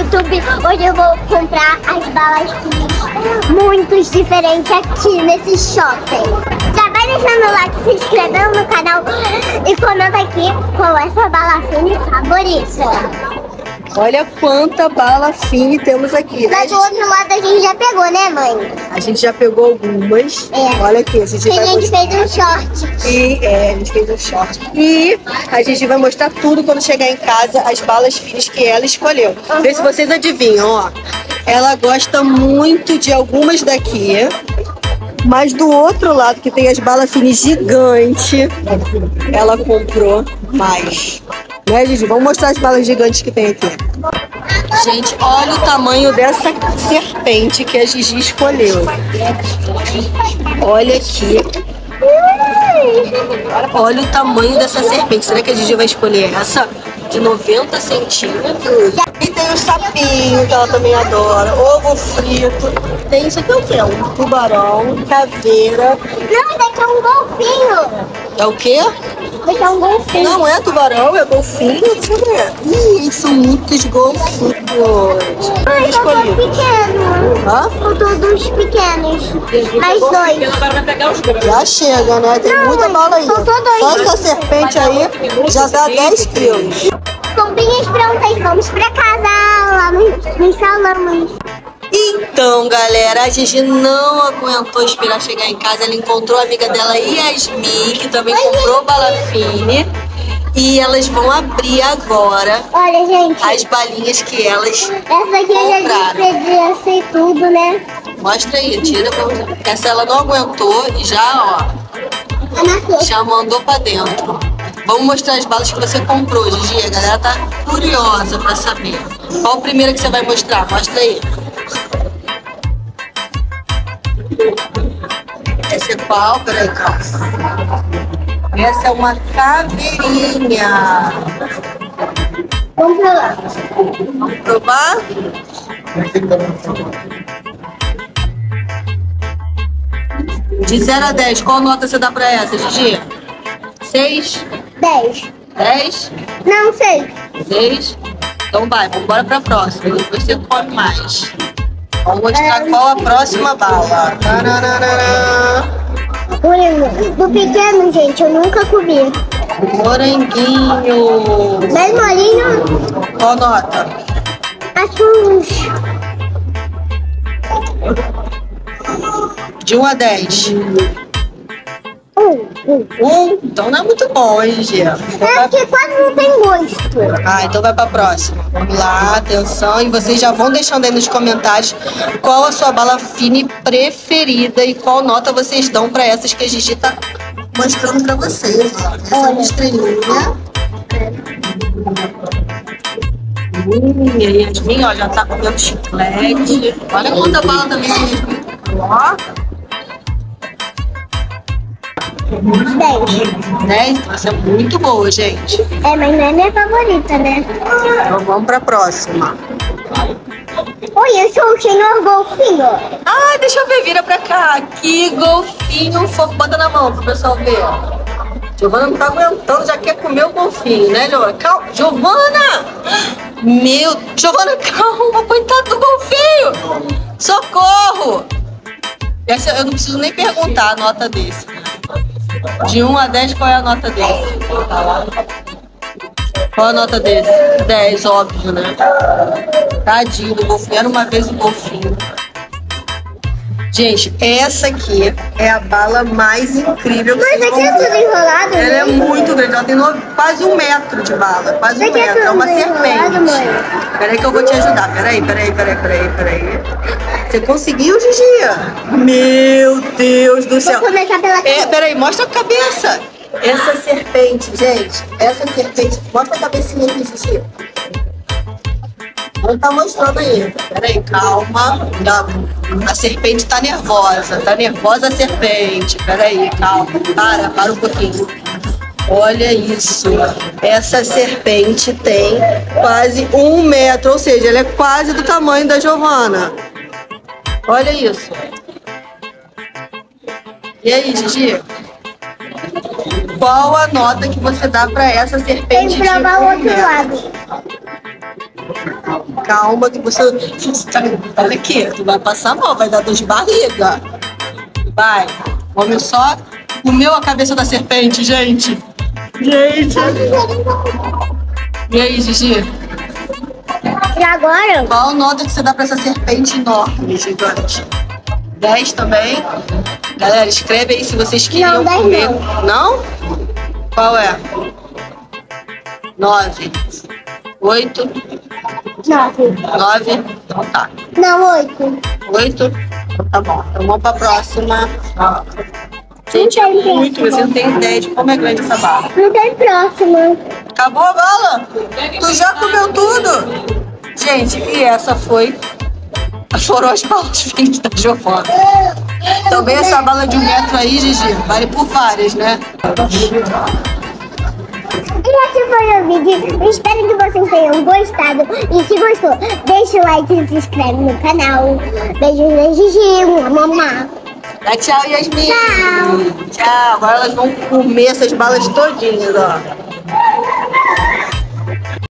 YouTube. Hoje eu vou comprar as balas finas muito diferentes aqui nesse shopping. Já vai deixando o like, se inscrevendo no canal e comenta aqui qual é a sua bala fina favorita. Olha quanta bala fine temos aqui, né? Mas do outro lado a gente já pegou, né, mãe? A gente já pegou algumas. É. Olha aqui, a gente vai mostrar. Fez um short. A gente fez um short. E a gente vai mostrar tudo quando chegar em casa, as balas finas que ela escolheu. Vê se vocês adivinham, ó. Ela gosta muito de algumas daqui. Mas do outro lado, que tem as balas finas gigantes, ela comprou mais. Né, Gigi? Vamos mostrar as balas gigantes que tem aqui. Gente, olha o tamanho dessa serpente que a Gigi escolheu. Olha aqui. Olha o tamanho dessa serpente. Será que a Gigi vai escolher essa de 90 centímetros? E tem o sapinho, que ela também adora. Ovo frito. Tem isso aqui, é o quê? Um tubarão, caveira. Não, daqui é um golfinho. É o quê? Daqui é um golfinho. Não é tubarão, é golfinho. Deixa eu ver. Ih, são muitos golfinhos. Ai, faltou pequeno. Hã? Faltou dos pequenos. Mais dois. Já chega, né? Tem muita bala aí. faltou dois. Só essa serpente aí já dá 10 quilos. Comprinhas prontas, vamos pra casa. Lá nos salões. Então, galera, a Gigi não aguentou esperar chegar em casa. Ela encontrou a amiga dela, Yasmin, que também comprou bala fine. E elas vão abrir agora. Olha, gente. As balinhas que elas Essa daqui eu já despedi e tudo, né? Mostra aí, tira. Essa ela não aguentou e já, ó, já mandou pra dentro. Vamos mostrar as balas que você comprou, Gigi. A galera tá curiosa pra saber. Qual a primeira que você vai mostrar? Mostra aí. Essa é qual? Peraí, calma. Essa é uma caveirinha. Vamos provar. Vamos provar? De 0 a 10, qual nota você dá pra essa, Gigi? 6? 10. 10? Não sei. 6? Então vai, vamos embora pra próxima. Depois você come mais. Vamos mostrar qual a próxima bala. Do pequeno, gente, eu nunca comi. Moranguinho. Bem molinho. Qual nota? Acho que uns... De 1 a 10. 1. Então não é muito bom, hein, Gigi? É porque quase não tem gosto. Ah, então vai pra próxima. Vamos lá, atenção. E vocês já vão deixando aí nos comentários qual a sua bala fine preferida e qual nota vocês dão pra essas que a Gigi tá mostrando pra vocês. Ó. Essa é uma estrelinha. E a Yasmin, ó, já tá comendo chiclete. Olha quanta bala também a Yasmin. Ó. 10. 10? Essa é muito boa, gente. É, mas não é minha favorita, né? Então vamos pra próxima. Oi, eu sou o senhor golfinho. Ah, deixa eu ver, vira pra cá. Que golfinho fofo. Bota na mão pro pessoal ver. Giovana não tá aguentando, já quer comer o golfinho, né, Giovana? Calma. Giovana! Giovana, calma, coitado do golfinho! Socorro! Essa eu não preciso nem perguntar a nota desse. De 1 a 10, qual é a nota desse? Qual a nota desse? 10, óbvio, né? Tadinho do golfinho. Era uma vez um golfinho. Gente, essa aqui é a bala mais incrível que Mas vocês aqui é vão tudo ver. enrolado, Ela né? é muito grande, ela tem quase 1 metro de bala. Quase 1 Aqui é metro. É uma tudo enrolado, serpente. mãe. Peraí que eu vou te ajudar. Peraí. Você conseguiu, Gigi? Meu Deus do céu. Vou começar pela cabeça. Peraí, mostra a cabeça. Essa serpente, gente. Essa serpente. Mostra a cabecinha aqui, Gigi. Não tá mostrando aí. Peraí, calma. A serpente tá nervosa. Tá nervosa a serpente. Peraí, calma. Para um pouquinho. Olha isso. Essa serpente tem quase 1 metro. Ou seja, ela é quase do tamanho da Giovana. Olha isso. E aí, Gigi? Qual a nota que você dá pra essa serpente? Tem que provar o outro lado. calma que você... Olha aqui, tu vai passar mal, vai dar dor de barriga. Vai. O homem só comeu a cabeça da serpente, gente. Gente. E aí, Gigi? E agora? Qual nota que você dá pra essa serpente enorme, gigante? 10 também? Galera, escreve aí se vocês queriam Não, 10 comer. Não? Qual é? 9. 8. 9. 9. Então tá. Não, 8. 8. Tá bom. Então vamos pra próxima. Gente, Não tem muito. próxima. Você não tem ideia de como é grande essa bala. Não tem próxima. Acabou a bala? Tu já comeu tudo? Gente, e essa foram as balas finas da Giovana. Também essa bala de 1 metro aí, Gigi, vale por várias, né? E esse foi o vídeo. Eu espero que vocês tenham gostado. E se gostou, deixa o like e se inscreve no canal. Beijos da Gigi, mamá. Dá tchau, Yasmin. Tchau. Tchau. Agora elas vão comer essas balas todinhas, ó.